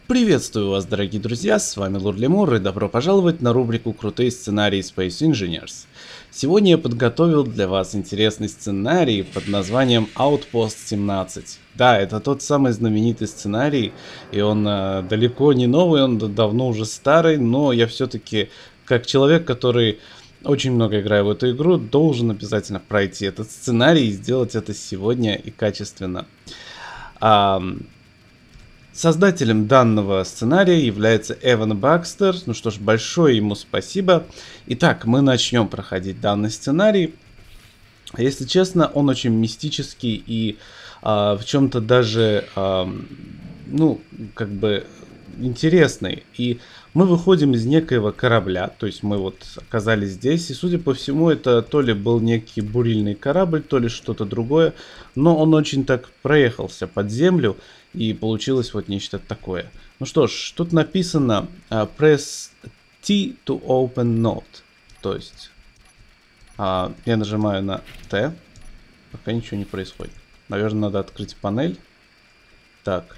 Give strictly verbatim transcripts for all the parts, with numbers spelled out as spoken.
Приветствую вас, дорогие друзья, с вами Лорд Лемур, и добро пожаловать на рубрику «Крутые сценарии Space Engineers». Сегодня я подготовил для вас интересный сценарий под названием Outpost семнадцать. Да, это тот самый знаменитый сценарий, и он э, далеко не новый, он давно уже старый, но я все-таки, как человек, который очень много играю в эту игру, должен обязательно пройти этот сценарий и сделать это сегодня и качественно. А, Создателем данного сценария является Эван Бакстер. Ну что ж, большое ему спасибо. Итак, мы начнем проходить данный сценарий. Если честно, он очень мистический и а, в чем-то даже, а, ну, как бы интересный. И мы выходим из некоего корабля, то есть мы вот оказались здесь, и судя по всему, это то ли был некий бурильный корабль, то ли что-то другое, но он очень так проехался под землю, и получилось вот нечто такое. Ну что ж, тут написано uh, Press T to open node, то есть uh, я нажимаю на T, пока ничего не происходит. Наверное, надо открыть панель. Так.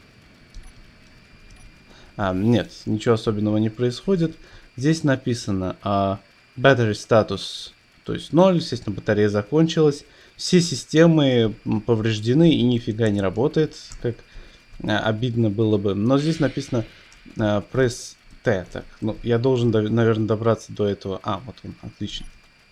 А, нет, ничего особенного не происходит. Здесь написано uh, Battery status, то есть ноль, естественно, батарея закончилась. Все системы повреждены и нифига не работает, как uh, обидно было бы. Но здесь написано uh, Press T. Так, ну, я должен, наверное, добраться до этого. А, вот он, отлично.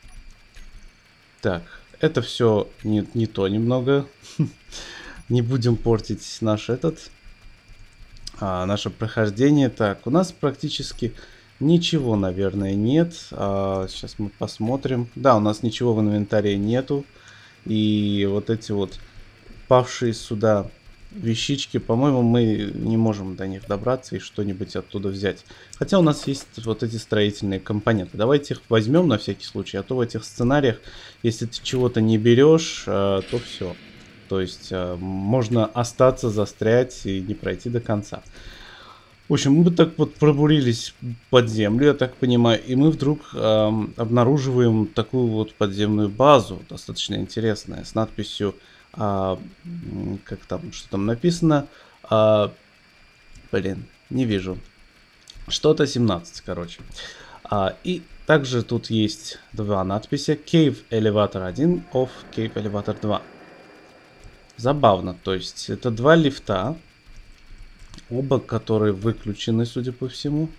Так, это все не, не то немного. Не будем портить наш этот... А, наше прохождение. Так, у нас практически ничего, наверное, нет. А, сейчас мы посмотрим. Да, у нас ничего в инвентаре нету. И вот эти вот павшие сюда вещички, по-моему, мы не можем до них добраться и что-нибудь оттуда взять. Хотя у нас есть вот эти строительные компоненты. Давайте их возьмем на всякий случай. А то в этих сценариях, если ты чего-то не берешь, то все. То есть э, можно остаться, застрять и не пройти до конца. В общем, мы так вот пробурились под землю, я так понимаю, и мы вдруг э, обнаруживаем такую вот подземную базу, достаточно интересная, с надписью, э, как там, что там написано, э, блин, не вижу, что-то семнадцать, короче. А, и также тут есть два надписи, Cave Elevator один, Off Cave Elevator два. Забавно, то есть это два лифта, оба которые выключены, судя по всему.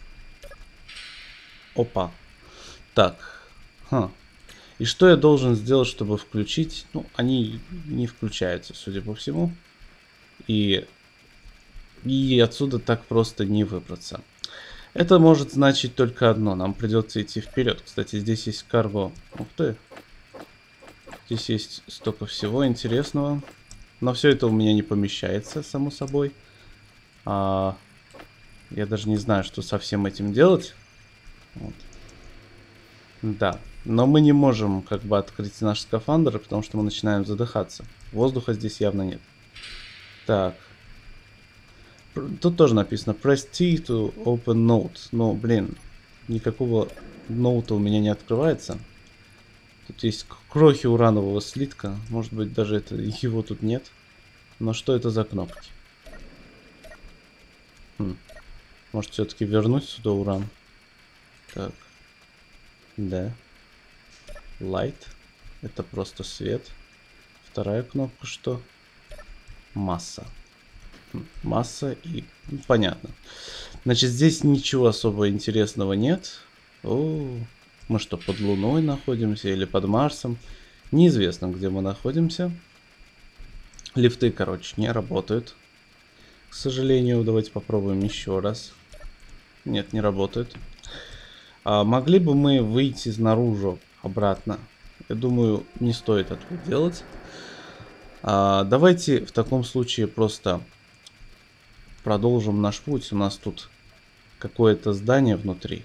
Опа. Так. Ха. И что я должен сделать, чтобы включить? Ну, они не включаются, судя по всему. И, и отсюда так просто не выбраться. Это может значить только одно. Нам придется идти вперед. Кстати, здесь есть карго. Ух ты. Здесь есть столько всего интересного. Но все это у меня не помещается, само собой. А, я даже не знаю, что со всем этим делать. Вот. Да. Но мы не можем как бы открыть наш скафандр, потому что мы начинаем задыхаться. Воздуха здесь явно нет. Так. Тут тоже написано Press T to open node. Но, блин, никакого ноута у меня не открывается. Тут есть крохи уранового слитка. Может быть, даже это, его тут нет. Но что это за кнопки? Хм. Может, все-таки вернуть сюда уран? Так. Да. Light. Это просто свет. Вторая кнопка что? Масса. Хм. Масса и... Ну, понятно. Значит, здесь ничего особо интересного нет. О, мы что, под Луной находимся или под Марсом? Неизвестно, где мы находимся. Лифты, короче, не работают. К сожалению, давайте попробуем еще раз. Нет, не работают. А могли бы мы выйти наружу обратно? Я думаю, не стоит этого делать. А, давайте в таком случае просто продолжим наш путь. У нас тут какое-то здание внутри.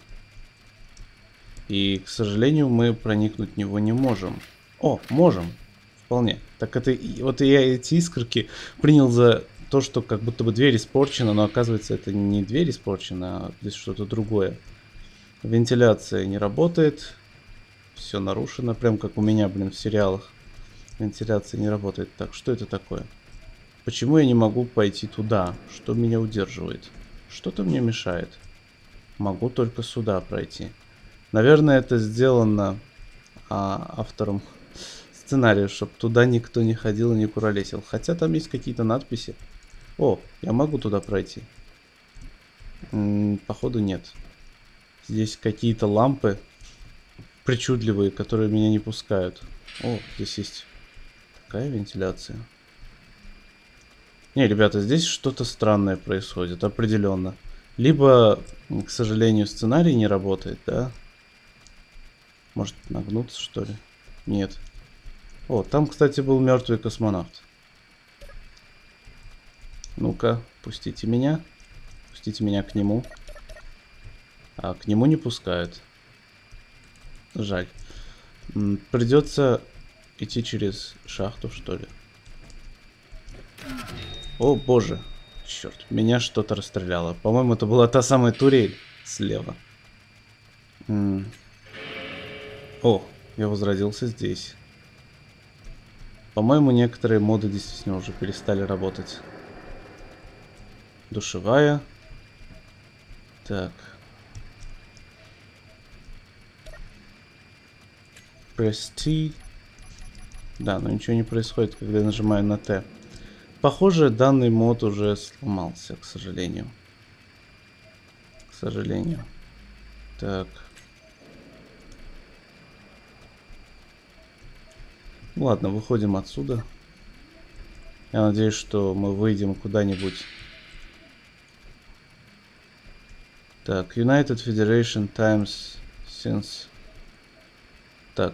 И, к сожалению, мы проникнуть в него не можем. О, можем. Вполне. Так это... Вот я эти искорки принял за то, что как будто бы дверь испорчена, но оказывается это не дверь испорчена, а здесь что-то другое. Вентиляция не работает. Все нарушено. Прям как у меня, блин, в сериалах. Вентиляция не работает. Так, что это такое? Почему я не могу пойти туда? Что меня удерживает? Что-то мне мешает. Могу только сюда пройти. Наверное, это сделано а, автором сценария, чтобы туда никто не ходил и не куролесил. Хотя там есть какие-то надписи. О, я могу туда пройти. М-м, походу нет. Здесь какие-то лампы причудливые, которые меня не пускают. О, здесь есть такая вентиляция. Не, ребята, здесь что-то странное происходит, определенно. Либо, к сожалению, сценарий не работает, да? Может нагнуться, что ли? Нет. О, там, кстати, был мертвый космонавт. Ну-ка, пустите меня. Пустите меня к нему. А к нему не пускают. Жаль. М, придется идти через шахту, что ли. О, боже. Черт, меня что-то расстреляло. По-моему, это была та самая турель слева. М. О, я возродился здесь. По-моему, некоторые моды действительно уже перестали работать. Душевая. Так. Press T. Да, но ничего не происходит, когда я нажимаю на Т. Похоже, данный мод уже сломался, к сожалению. К сожалению. Так. Ладно, выходим отсюда. Я надеюсь, что мы выйдем куда-нибудь. Так, United Federation Times since... Так.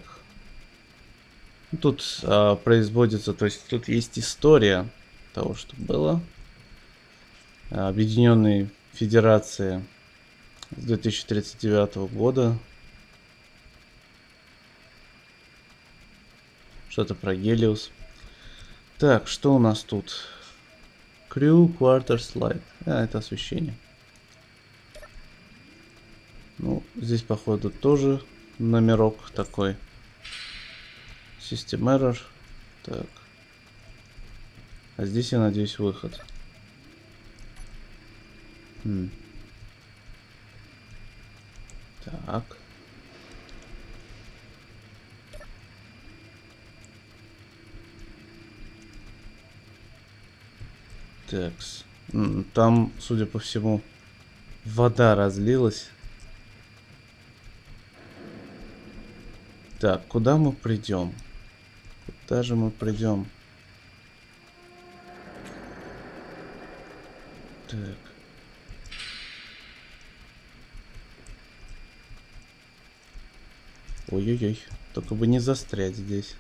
Тут а, производится, то есть тут есть история того, что было. Объединенные Федерации с две тысячи тридцать девятого года. Что-то про Гелиос. Так, что у нас тут? Crew Quarters Light. А, это освещение. Ну, здесь, походу, тоже номерок такой. System Error. Так. А здесь, я надеюсь, выход. Хм. Так. Такс. Там, судя по всему, вода разлилась. Так, куда мы придем? Куда же мы придем? Так. Ой-ой-ой. Только бы не застрять здесь.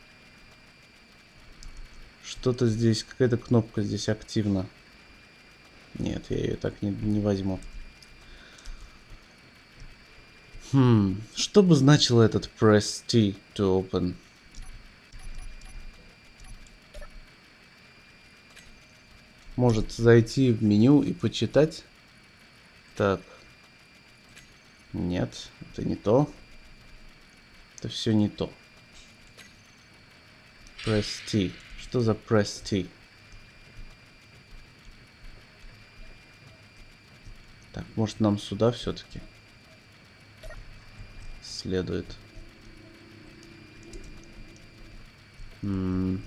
Что-то здесь, какая-то кнопка здесь активна. Нет, я ее так не, не возьму. Хм, что бы значило этот press T to open? Может зайти в меню и почитать? Так. Нет, это не то. Это все не то. Press T. Что за press T? Так, может нам сюда все-таки следует. М-м.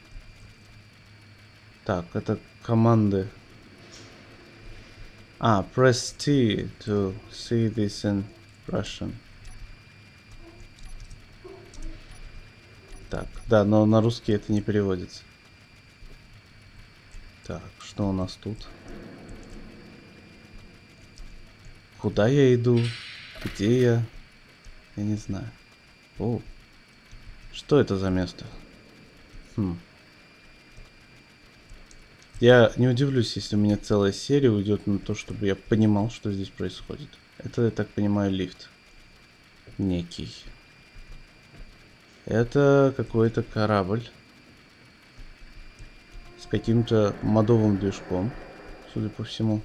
Так, это команды. А, press T to see this in Russian. Так, да, но на русский это не переводится. Так, что у нас тут? Куда я иду? Где я? Я не знаю. О, что это за место? Хм. Я не удивлюсь, если у меня целая серия уйдет на то, чтобы я понимал, что здесь происходит. Это, я так понимаю, лифт. Некий. Это какой-то корабль. С каким-то модовым движком, судя по всему.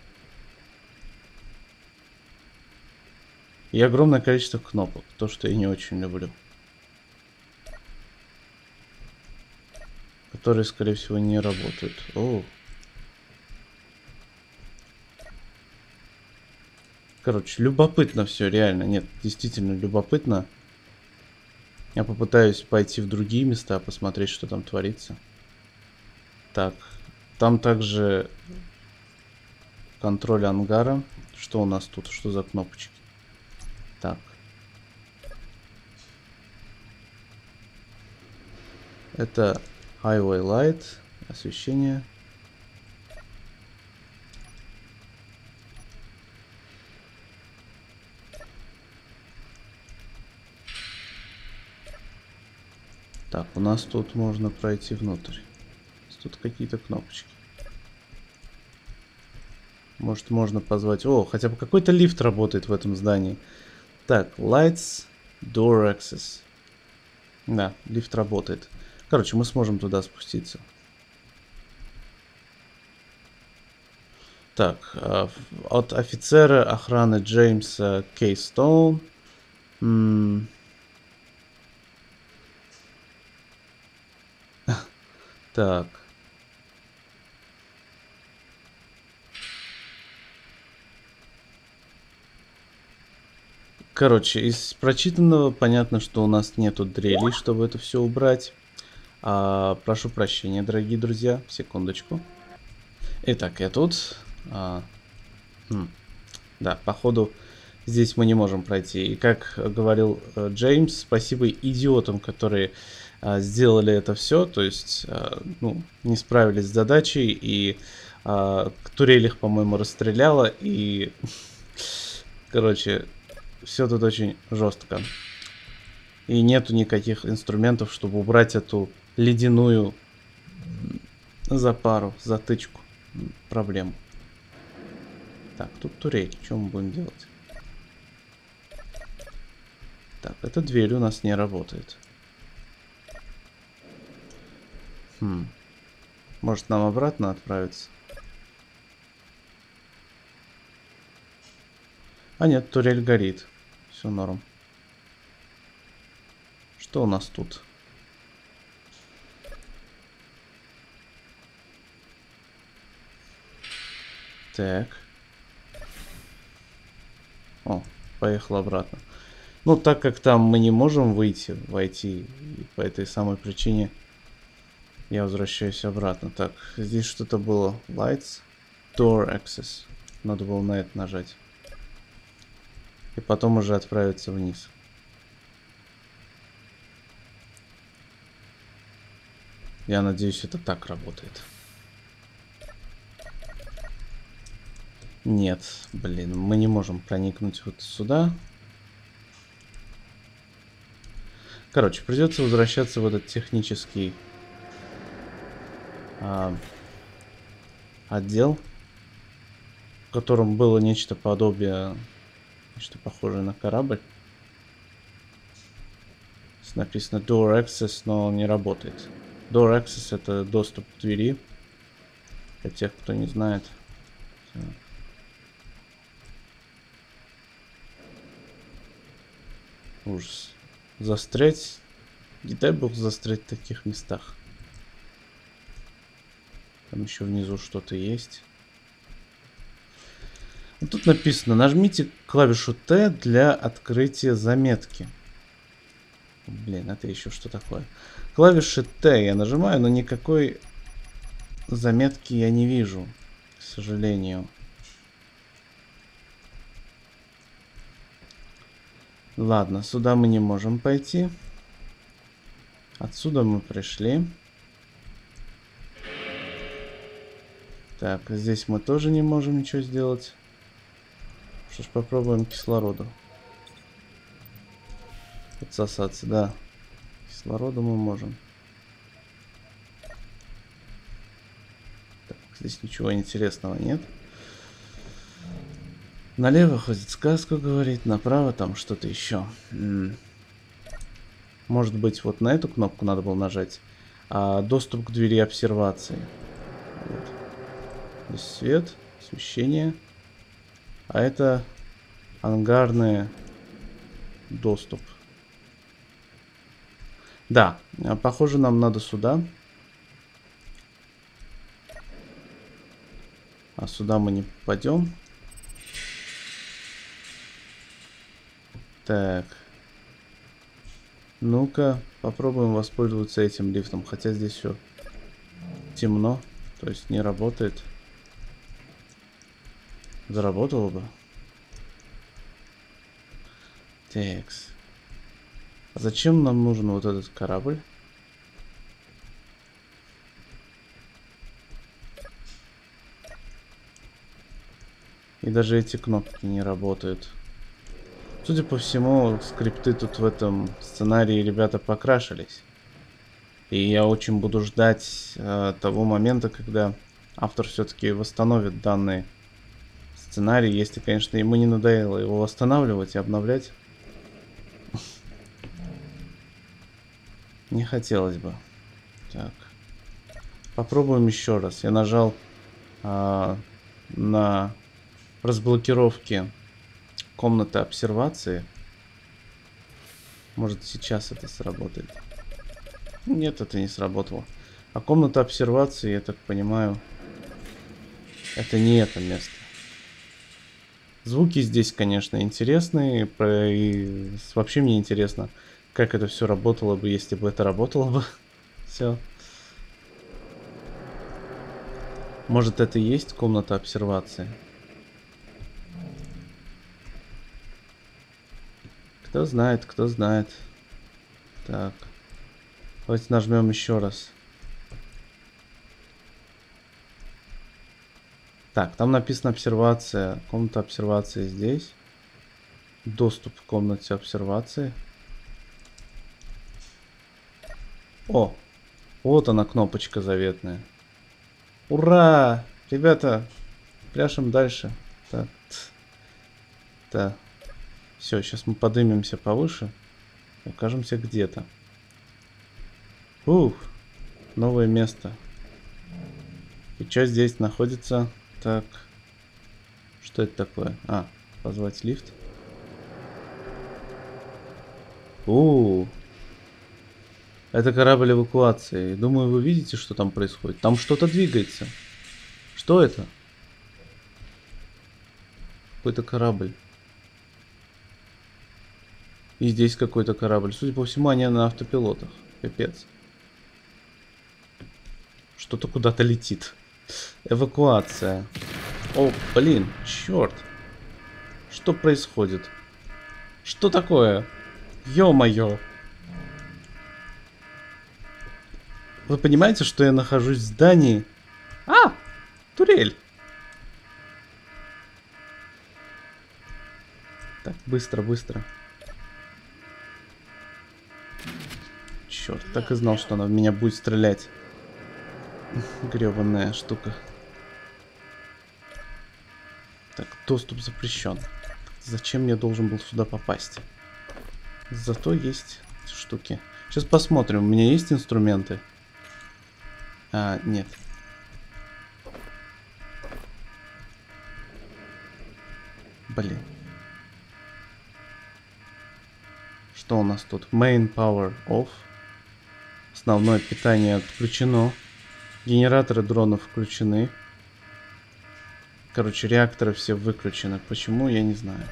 И огромное количество кнопок. То, что я не очень люблю. которые, скорее всего, не работают. О. Короче, любопытно все, реально. Нет, действительно любопытно. Я попытаюсь пойти в другие места, посмотреть, что там творится. Так, там также контроль ангара. Что у нас тут? Что за кнопочки? Так. Это Highway Light, освещение. Так, у нас тут можно пройти внутрь. Тут какие-то кнопочки. Может, можно позвать... О, хотя бы какой-то лифт работает в этом здании. Так, Lights, Door Access. Да, лифт работает. Короче, мы сможем туда спуститься. Так, от офицера охраны Джеймса Кейстоун. М- Так. Короче, из прочитанного понятно, что у нас нету дрелей, чтобы это все убрать. А, прошу прощения, дорогие друзья. Секундочку. Итак, я тут. А, хм. Да, походу, здесь мы не можем пройти. И как говорил э, Джеймс, спасибо идиотам, которые э, сделали это все. То есть, э, ну, не справились с задачей. И э, турель их, по-моему, расстреляла. И, короче, все тут очень жестко. И нету никаких инструментов, чтобы убрать эту ледяную запару, затычку. Проблему. Так, тут турель. Что мы будем делать? Так, эта дверь у нас не работает. Хм. Может, нам обратно отправиться? А нет, турель горит. Все норм. Что у нас тут? Так. О, поехал обратно. Ну, так как там мы не можем выйти, войти, и по этой самой причине я возвращаюсь обратно. Так, здесь что-то было. Lights, Door Access. Надо было на это нажать. И потом уже отправиться вниз. Я надеюсь, это так работает. Нет, блин, мы не можем проникнуть вот сюда. Короче, придется возвращаться в этот технический а, отдел, в котором было нечто подобие, нечто похожее на корабль. Здесь написано Door Access, но он не работает. Door Access — это доступ к двери. Для тех, кто не знает. Ужас. Застрять. Не дай бог застрять в таких местах. Там еще внизу что-то есть. Вот тут написано: нажмите клавишу Т для открытия заметки. Блин, это еще что такое? Клавиши Т я нажимаю, но никакой заметки я не вижу, к сожалению. Ладно, сюда мы не можем пойти. Отсюда мы пришли. Так, здесь мы тоже не можем ничего сделать. Что ж, попробуем кислороду. Подсосаться, да. Кислороду мы можем. Так, здесь ничего интересного нет. Налево ходит, сказку говорит, направо там что-то еще. М-м. Может быть, вот на эту кнопку надо было нажать. А, доступ к двери обсервации. Вот. Здесь свет, освещение. А это ангарный доступ. Да, похоже, нам надо сюда. А сюда мы не попадем. Так. Ну-ка, попробуем воспользоваться этим лифтом. Хотя здесь все темно, то есть не работает. Заработало бы. Такс. А зачем нам нужен вот этот корабль? И даже эти кнопки не работают. Судя по всему, скрипты тут в этом сценарии ребята покрашились. И я очень буду ждать э, того момента, когда автор все-таки восстановит данный сценарий, если, конечно, ему не надоело его восстанавливать и обновлять. Не хотелось бы. Так. Попробуем еще раз. Я нажал э, на разблокировке комнаты обсервации. Может, сейчас это сработает. Нет, это не сработало. А комната обсервации, я так понимаю, это не это место. Звуки здесь, конечно, интересные. И вообще мне интересно, как это все работало бы, если бы это работало бы. Все. Может, это и есть комната обсервации? Кто знает, кто знает. Так. Давайте нажмем еще раз. Так, там написано обсервация. Комната обсервации здесь. Доступ к комнате обсервации. О! Вот она, кнопочка заветная. Ура! Ребята, пляшем дальше. Так. Так. Все, сейчас мы поднимемся повыше. И окажемся где-то. Ух, новое место. И что здесь находится? Так. Что это такое? А, позвать лифт. У, это корабль эвакуации. Думаю, вы видите, что там происходит. Там что-то двигается. Что это? Какой-то корабль. И здесь какой-то корабль. Судя по всему, они на автопилотах. Пипец. Что-то куда-то летит. Эвакуация. О, блин, черт. Что происходит? Что такое? Ё-моё. Вы понимаете, что я нахожусь в здании? А! Турель! Так, быстро, быстро. Черт, так и знал, что она в меня будет стрелять. Гребаная штука. Так, доступ запрещен. Зачем я должен был сюда попасть? Зато есть штуки. Сейчас посмотрим, у меня есть инструменты? А, нет. Блин. Что у нас тут? Main power off. Основное питание отключено. Генераторы дронов включены. Короче, реакторы все выключены. Почему, я не знаю.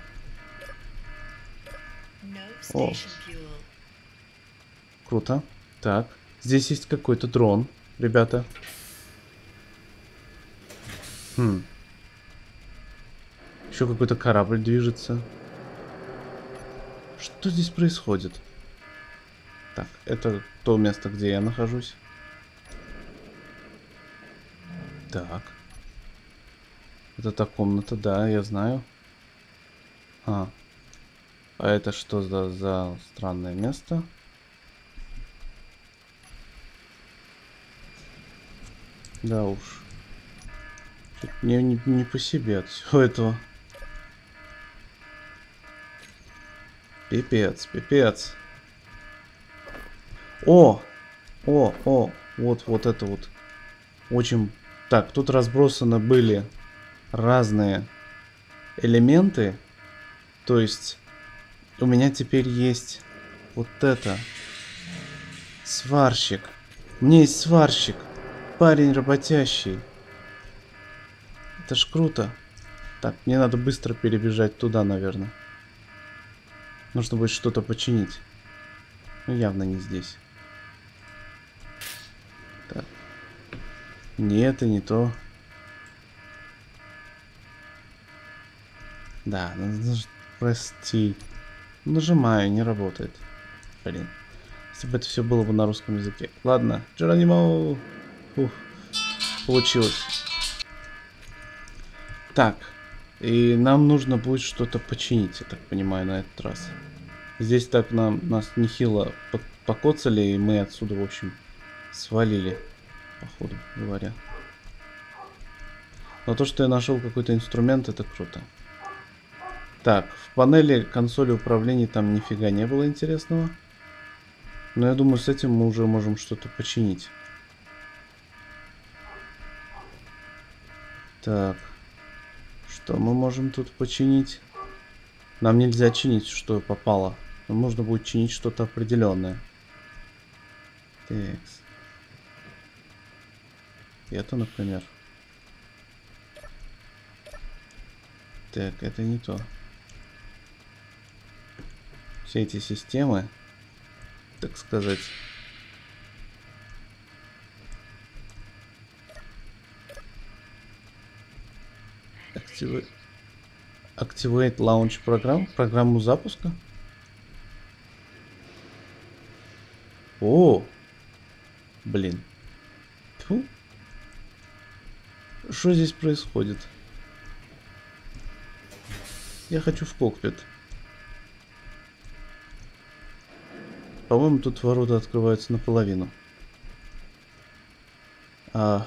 О. Круто. Так. Здесь есть какой-то дрон, ребята. Хм. Еще какой-то корабль движется. Что здесь происходит? Так, это то место, где я нахожусь. Так. Это та комната, да, я знаю. А. А это что за, за странное место? Да уж. Мне не, не по себе от всего этого. Пипец, пипец. О! О, о, вот, вот это вот. Очень... Так, тут разбросаны были разные элементы. То есть у меня теперь есть вот это. Сварщик. У меня есть сварщик. Парень работящий. Это ж круто. Так, мне надо быстро перебежать туда, наверное. Нужно будет что-то починить. Ну, явно не здесь. Так. Не это, не то. Да, надо... Прости. Нажимаю, не работает. Блин. Если бы это все было бы на русском языке. Ладно, Джеронимо. Ух. Получилось. Так. И нам нужно будет что-то починить, я так понимаю, на этот раз. Здесь так нам, нас нехило покоцали, и мы отсюда, в общем, свалили, походу говоря. Но то, что я нашел какой-то инструмент, это круто. Так, в панели консоли управления там нифига не было интересного. Но я думаю, с этим мы уже можем что-то починить. Так. Что мы можем тут починить? Нам нельзя чинить, что попало. Нам нужно будет чинить что-то определенное. Так. Это, например. Так, это не то. Все эти системы, так сказать. Activate, Activate Launch программ, программу запуска. О, блин. Тьфу. Что здесь происходит? Я хочу в кокпит. По-моему, тут ворота открываются наполовину. А...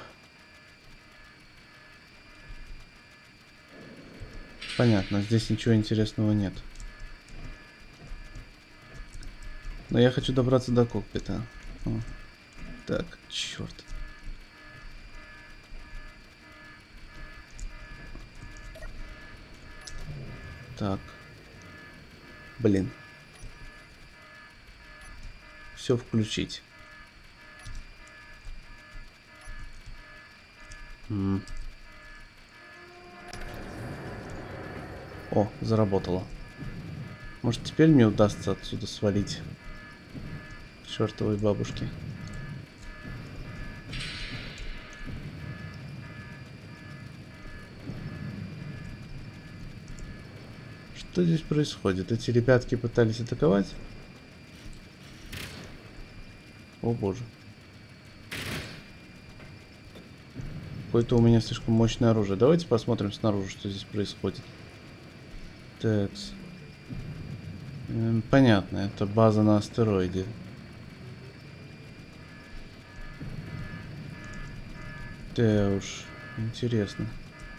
Понятно, здесь ничего интересного нет. Но я хочу добраться до кокпита. О. Так, черт. Так. Блин. Все включить. М. О, заработало. Может, теперь мне удастся отсюда свалить к чертовой бабушке. Что здесь происходит? Эти ребятки пытались атаковать? О боже. Какое-то у меня слишком мощное оружие. Давайте посмотрим снаружи, что здесь происходит. Так. Эм, понятно, это база на астероиде. Да уж, интересно.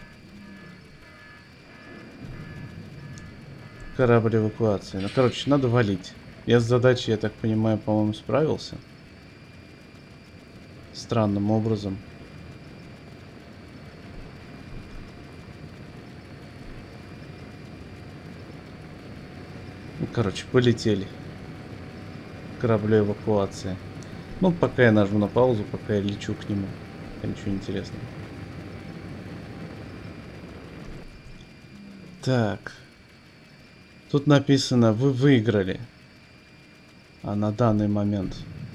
Корабль эвакуации. Ну, короче, надо валить. Я с задачей, я так понимаю, по-моему, справился. Странным образом. Ну, короче, полетели. К кораблю эвакуации. Ну, пока я нажму на паузу, пока я лечу к нему. Ничего интересного. Так. Тут написано, вы выиграли. А на данный момент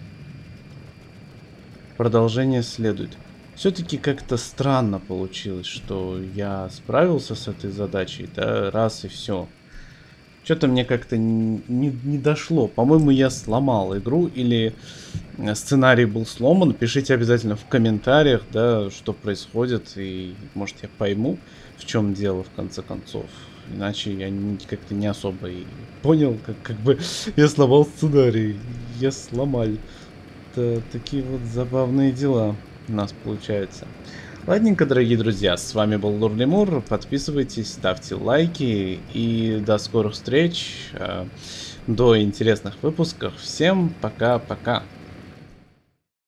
продолжение следует. Все-таки как-то странно получилось, что я справился с этой задачей, да, раз и все. Что-то мне как-то не, не, не дошло. По-моему, я сломал игру или сценарий был сломан. Пишите обязательно в комментариях, да, что происходит, и может я пойму, в чем дело в конце концов. Иначе я как-то не особо и понял, как, как бы я сломал сценарий. Я сломал. Это такие вот забавные дела у нас получаются. Ладненько, дорогие друзья, с вами был Лурлимур. Подписывайтесь, ставьте лайки и до скорых встреч, до интересных выпусков. Всем пока-пока.